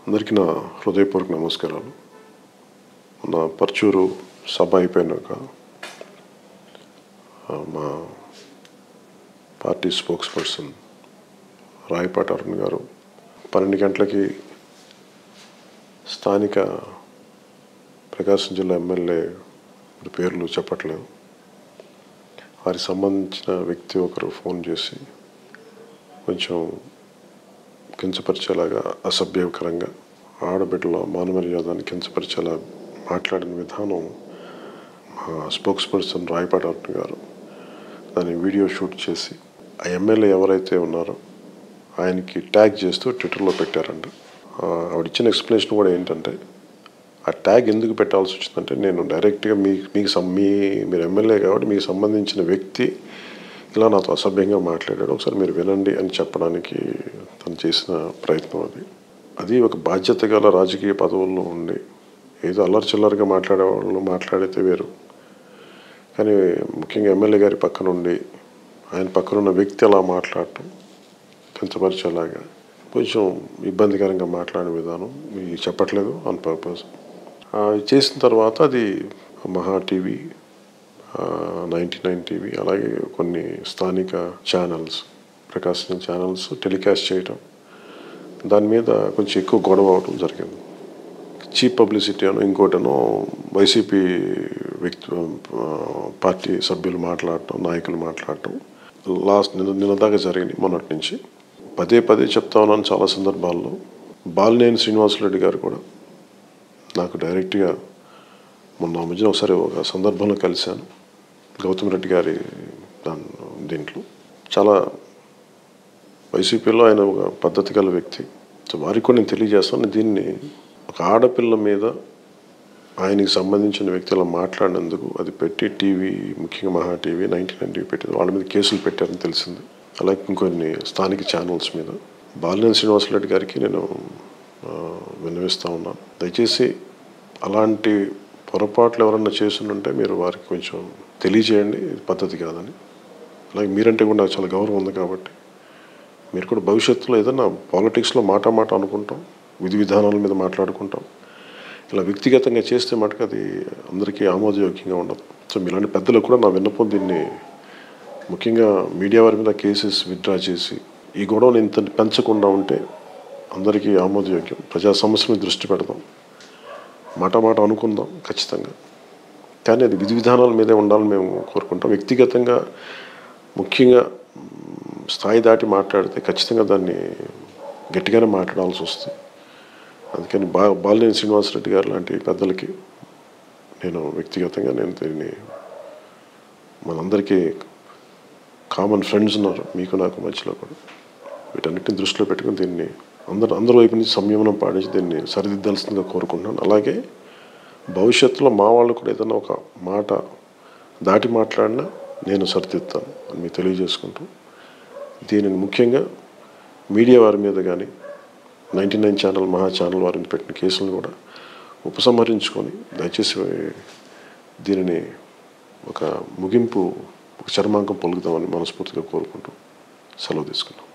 అందరికీ నా హృదయపూర్వక నమస్కారాలు. మన పర్చూరు సభ అయిపోయినాక మా party spokesperson Rayapati Arun garu 12 గంటలకి స్థానిక ప్రకాశం జిల్లా ఎమ్మెల్యే పేర్లు చెప్పట్లేదు, వారికి సంబంధించిన వ్యక్తి ఒకరు ఫోన్ చేసి కొంచెం కించపరిచేలాగా, అసభ్యకరంగా, ఆడబిడ్డల మానమర్యాదాన్ని కించపరిచేలా మాట్లాడిన విధానం మా స్పోక్స్ పర్సన్ రాయపాటి అరుణ్ గారు దాన్ని వీడియో షూట్ చేసి ఆ ఎమ్మెల్యే ఎవరైతే ఉన్నారో ఆయనకి ట్యాగ్ చేస్తూ ట్విట్టర్లో పెట్టారంట. ఆవిడ ఇచ్చిన ఎక్స్ప్లెనేషన్ కూడా ఏంటంటే, ఆ ట్యాగ్ ఎందుకు పెట్టాల్సి వచ్చిందంటే, నేను డైరెక్ట్గా మీరు ఎమ్మెల్యే కాబట్టి మీకు సంబంధించిన వ్యక్తి ఇలా నాతో అసభ్యంగా మాట్లాడాడు, ఒకసారి మీరు వినండి అని చెప్పడానికి తను చేసిన ప్రయత్నం అది ఒక బాధ్యత గల రాజకీయ పదవుల్లో ఉండి ఏదో అల్లరి చిల్లరగా మాట్లాడేవాళ్ళు మాట్లాడితే వేరు, కానీ ముఖ్యంగా ఎమ్మెల్యే గారి పక్కనుండి ఆయన పక్కనున్న వ్యక్తి అలా మాట్లాడటం కించపరిచేలాగా కొంచెం ఇబ్బందికరంగా మాట్లాడిన విధానం మీకు చెప్పట్లేదు ఆన్ పర్పస్. చేసిన తర్వాత అది మహా టీవీ, 99 టీవీ, అలాగే కొన్ని స్థానిక ఛానల్స్, ప్రకాశం ఛానల్స్ టెలికాస్ట్ చేయటం, దాని మీద కొంచెం ఎక్కువ గొడవ అవడం జరిగింది. చీప్ పబ్లిసిటీ అనో ఇంకోటనో వైసీపీ పార్టీ సభ్యులు మాట్లాడటం, నాయకులు మాట్లాడటం నిన్న దాకా జరిగింది. మొన్నటి నుంచి పదే చెప్తా ఉన్నాను చాలా సందర్భాల్లో. బాలినేని శ్రీనివాసరెడ్డి గారు కూడా నాకు డైరెక్ట్గా మొన్న మధ్యన ఒకసారి ఒక సందర్భంలో కలిశాను. గౌతమ్ రెడ్డి గారి దీంట్లో చాలా వైసీపీలో ఆయన ఒక పద్ధతి గల వ్యక్తి. సో వారికి కూడా నేను తెలియజేస్తాను, దీన్ని ఒక ఆడపిల్ల మీద ఆయనకి సంబంధించిన వ్యక్తులు మాట్లాడినందుకు అది పెట్టి టీవీ, ముఖ్యంగా మహా టీవీ, 99 టీవీ పెట్టింది, వాళ్ళ మీద కేసులు పెట్టారని తెలిసింది. అలాగే ఇంకొన్ని స్థానిక ఛానల్స్ మీద బాలినేని శ్రీనివాసరెడ్డి గారికి నేను విన్నవిస్తూ ఉన్నాను, దయచేసి అలాంటి పొరపాట్లు ఎవరన్నా చేస్తుంటే మీరు వారికి కొంచెం తెలియజేయండి, ఇది పద్ధతి కాదని. అలాగే మీరంటే కూడా నాకు చాలా గౌరవం ఉంది కాబట్టి మీరు కూడా భవిష్యత్తులో ఏదైనా పాలిటిక్స్లో మాట అనుకుంటాం, విధి విధానాల మీద మాట్లాడుకుంటాం, ఇలా వ్యక్తిగతంగా చేస్తే మటుకు అది అందరికీ ఆమోదయోగ్యంగా ఉండదు. సో మీలాంటి పెద్దలకు కూడా నా విన్నపం, దీన్ని ముఖ్యంగా మీడియా వారి మీద కేసెస్ విత్డ్రా చేసి ఈ గొడవను ఇంత పెంచకుండా ఉంటే అందరికీ ఆమోదయోగ్యం. ప్రజా సమస్యలను దృష్టి పెడదాం, మాట అనుకుందాం ఖచ్చితంగా, కానీ అది విధి విధానాల మీదే ఉండాలని మేము కోరుకుంటాం. వ్యక్తిగతంగా ముఖ్యంగా స్థాయి దాటి మాట్లాడితే ఖచ్చితంగా దాన్ని గట్టిగానే మాట్లాడాల్సి వస్తుంది. అందుకని బాలినేని శ్రీనివాసరెడ్డి గారు లాంటి పెద్దలకి నేను వ్యక్తిగతంగా దీన్ని, మనందరికీ కామన్ ఫ్రెండ్స్ ఉన్నారు మీకు నాకు మధ్యలో కూడా, వీటన్నిటిని దృష్టిలో పెట్టుకుని దీన్ని అందరి వైపు నుంచి సంయమనం పాటించి దీన్ని సరిదిద్దాల్సిందిగా కోరుకుంటున్నాను. అలాగే భవిష్యత్తులో మా వాళ్ళు కూడా ఏదైనా ఒక మాట దాటి మాట్లాడినా నేను సరిదిద్దాను అని మీకు తెలియజేసుకుంటూ, దీనిని ముఖ్యంగా మీడియా వారి మీద కానీ 99 ఛానల్, మహా ఛానల్ వారిని పెట్టిన కేసులను కూడా ఉపసంహరించుకొని దయచేసి దీనిని ఒక ముగింపు, ఒక చర్మాంకం పలుకుదామని మనస్ఫూర్తిగా కోరుకుంటూ సెలవు తీసుకున్నాం.